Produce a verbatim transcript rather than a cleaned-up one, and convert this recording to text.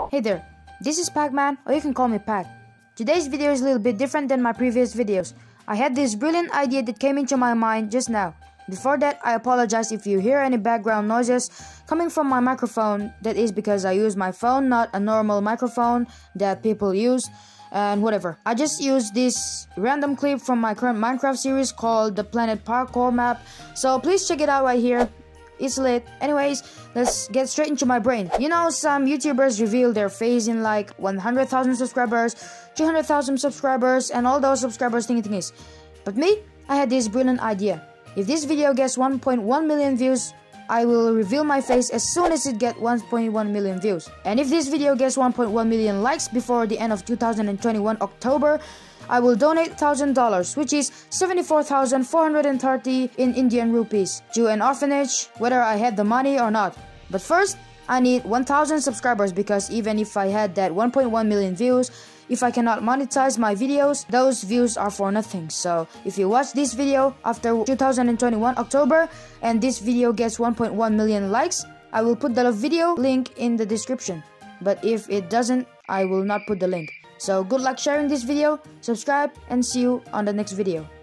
Hey there, this is Pac-Man, or you can call me Pac. Today's video is a little bit different than my previous videos. I had this brilliant idea that came into my mind just now. Before that, I apologize if you hear any background noises coming from my microphone. That is because I use my phone, not a normal microphone that people use, and whatever. I just used this random clip from my current Minecraft series called the Planet Parkour map, so please check it out right here. It's lit. Anyways, let's get straight into my brain. You know, some YouTubers reveal their face in like one hundred thousand subscribers, two hundred thousand subscribers, and all those subscribers thingy thingies. But me, I had this brilliant idea. If this video gets one point one million views, I will reveal my face as soon as it gets one point one million views. And if this video gets one point one million likes before the end of two thousand twenty-one October, I will donate one thousand dollars, which is seventy-four thousand four hundred thirty in Indian rupees, to an orphanage, whether I had the money or not. But first, I need one thousand subscribers, because even if I had that one point one million views, if I cannot monetize my videos, those views are for nothing. So if you watch this video after two thousand twenty-one October and this video gets one point one million likes, I will put the video link in the description. But if it doesn't, I will not put the link. So good luck sharing this video, subscribe, and see you on the next video.